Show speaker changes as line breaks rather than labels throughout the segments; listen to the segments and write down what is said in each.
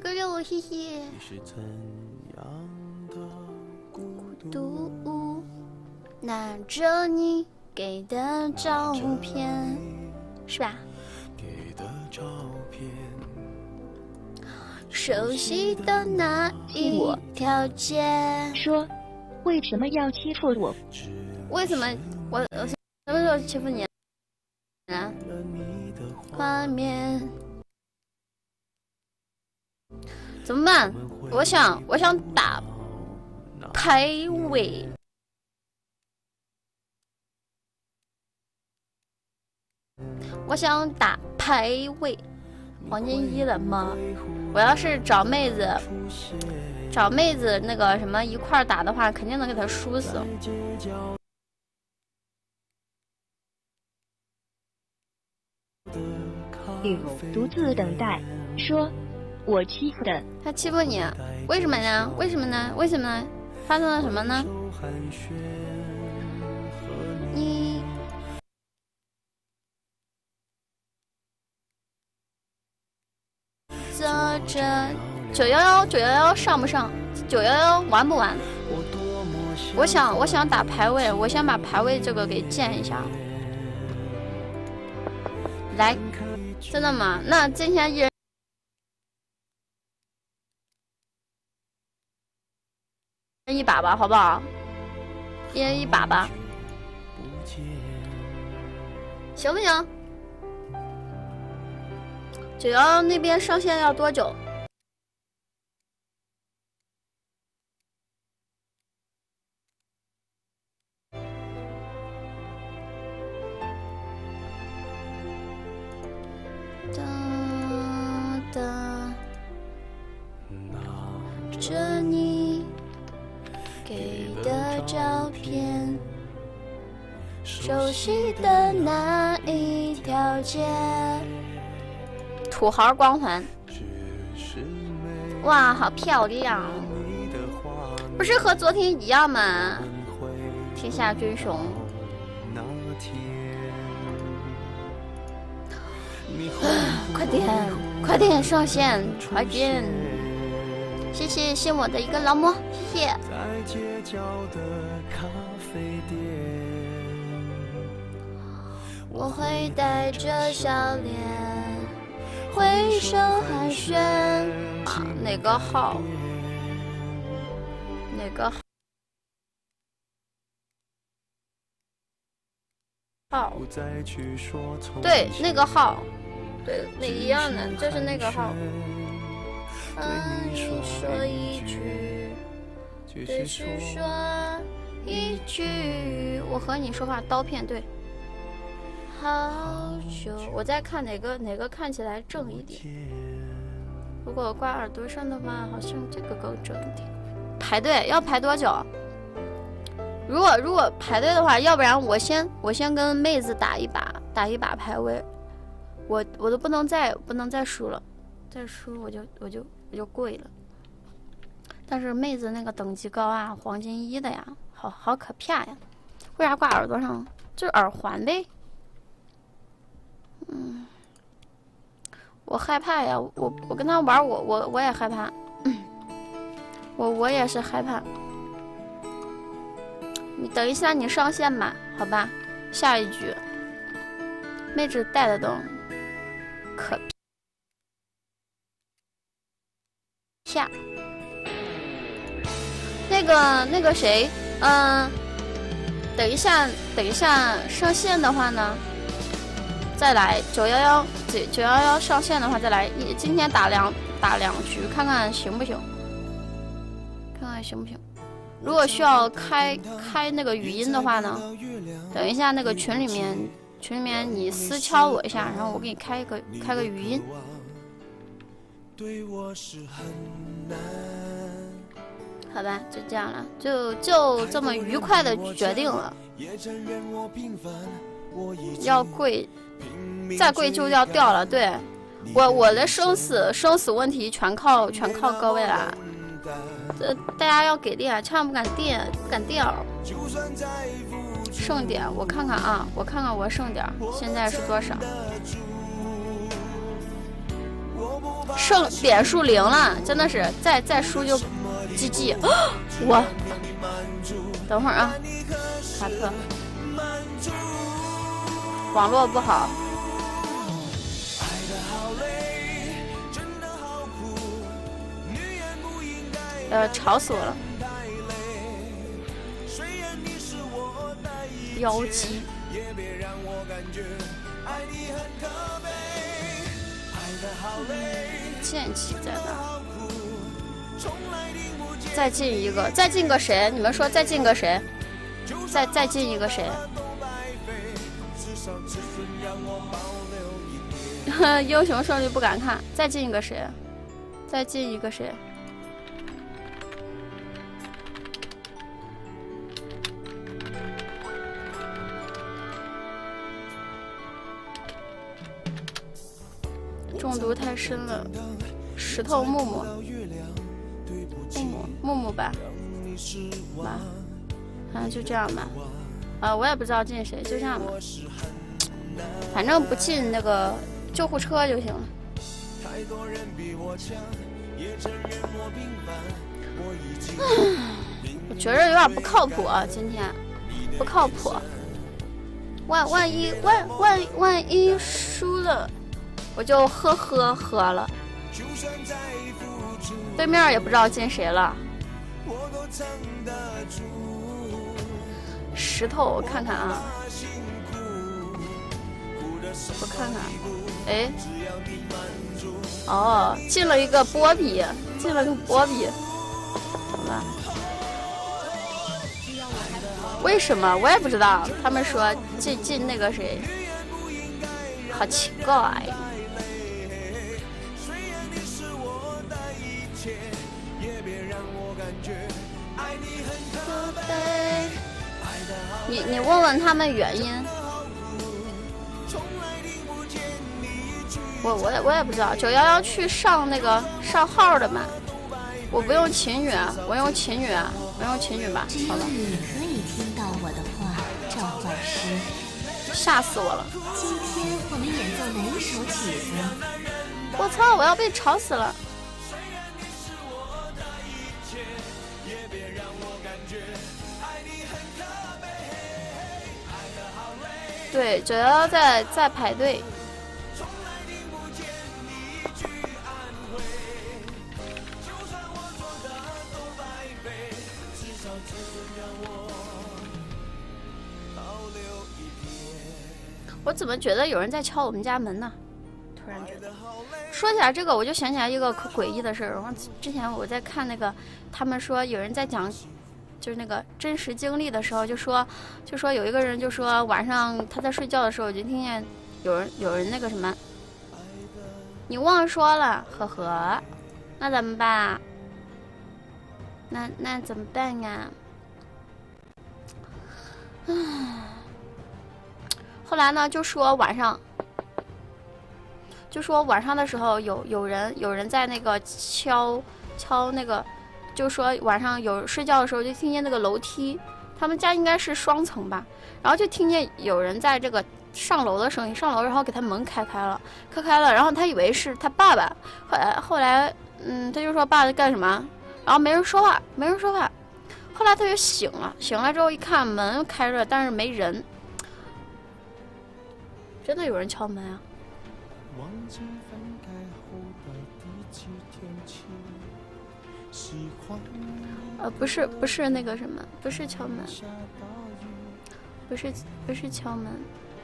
个肉，谢谢。孤独拿着你给的照片，是吧？熟悉的那一条街。
说，为什么要欺负我？
为什么我什么时候欺负你啊？画面怎么办？我想打排位。我想打排位，黄金一了吗？我要是找妹子那个什么一块打的话，肯定能给他输死。
独自等待，说，我欺负的。
他欺负你，为什么呢？为什么呢？为什么呢？发生了什么呢？你。这911上不上？911玩不玩？我想打排位，我想把排位这个给建一下。来，真的吗？那今天一人一把吧，好不好？一人一把吧，行不行？911那边上线要多久？拿着你给的照片，熟悉的那一条街。土豪光环，哇，好漂亮！不是和昨天一样吗？天下军雄，快点上线，快点！谢谢我的一个劳模，谢谢。我会带着笑脸挥手寒暄啊，哪个号？哪个号？对，那个号，对，那一样的，就是那个号。你说一句，对视说一句，我和你说话刀片，对。好久，我再看哪个看起来正一点。如果我挂耳朵上的话，好像这个更正一点。排队要排多久？如果排队的话，要不然我先跟妹子打一把排位，我都不能再输了，再输我就跪了。但是妹子那个等级高啊，黄金1的呀，好可怕呀！为啥挂耳朵上？就是耳环呗。我害怕呀，我跟他玩，我也害怕，我也是害怕。你等一下，你上线吧，好吧？下一局，妹子带的都可下。那个谁，等一下上线的话呢？再来911上线的话，再来今天打两局，看看行不行？如果需要开那个语音的话呢，等一下那个群里面你私敲我一下，然后我给你开个语音。好吧，就这样了，就这么愉快的决定了。要跪。再跪就要掉了，对，我的生死问题全靠各位了，大家要给力啊，千万不敢掉，剩点我看看啊，我剩点现在是多少？ 胜点数0了，真的是再输就 GG。我等会儿啊，卡特，网络不好。吵死我了。妖姬。剑气在哪？再进一个，再进个谁？你们说再进个谁？再进一个谁？英雄胜利不敢看，再进一个谁？再进一个谁？中毒太深了，石头木木吧，就这样吧。我也不知道进谁，就这样吧。反正不进那个救护车就行了。我觉着有点不靠谱啊，今天不靠谱。万一输了，我就喝了。对面也不知道进谁了。石头，我看看啊，我看看，哎，哦，进了一个波比，好吧？为什么我也不知道？他们说进那个谁，好奇怪。你问问他们原因，我也不知道。911去上那个上号的嘛，我不用秦女，我用秦女吧，好吧。
你可以听到我的话，召唤师。
吓死我了！
今天我们演奏哪一首曲子？
我操！我要被吵死了。对，911在排队。我怎么觉得有人在敲我们家门呢？突然觉得，说起来这个，我就想起来一个可诡异的事儿。之前我在看那个，他们说有人在讲。就是那个真实经历的时候，就说有一个人就说晚上他在睡觉的时候，就听见有人那个什么，你忘说了，呵呵，那怎么办啊？那怎么办呀？后来呢，就说晚上的时候有人在那个敲那个。就说晚上有睡觉的时候就听见那个楼梯，他们家应该是双层吧，然后就听见有人在这个上楼的声音，上楼然后给他门开开了，然后他以为是他爸爸，后来他就说爸在干什么，然后没人说话，后来他就醒了之后一看门开着，但是没人，真的有人敲门啊。不是那个什么，不是敲门，不是敲门，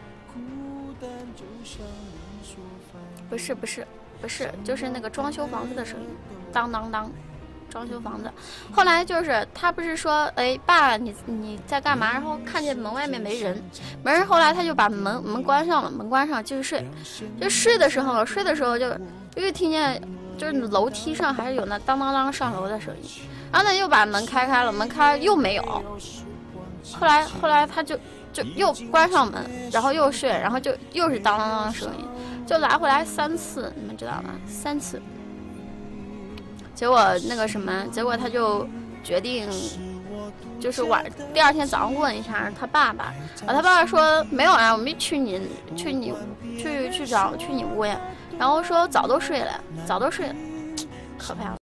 不是，就是那个装修房子的声音，当当当，装修房子。后来就是他不是说，哎，爸，你在干嘛？然后看见门外面没人，后来他就把门关上了，门关上继续睡，就睡的时候就听见。就是楼梯上还是有那当当当上楼的声音，然后呢又把门开了，门开又没有，后来他就又关上门，然后又睡，然后就又是当当当的声音，就来回来3次，你们知道吗？3次。结果那个什么，结果他就决定，就是第二天早上问一下他爸爸，他爸爸说没有啊，我没去你屋呀。 然后说早都睡了，可怕了。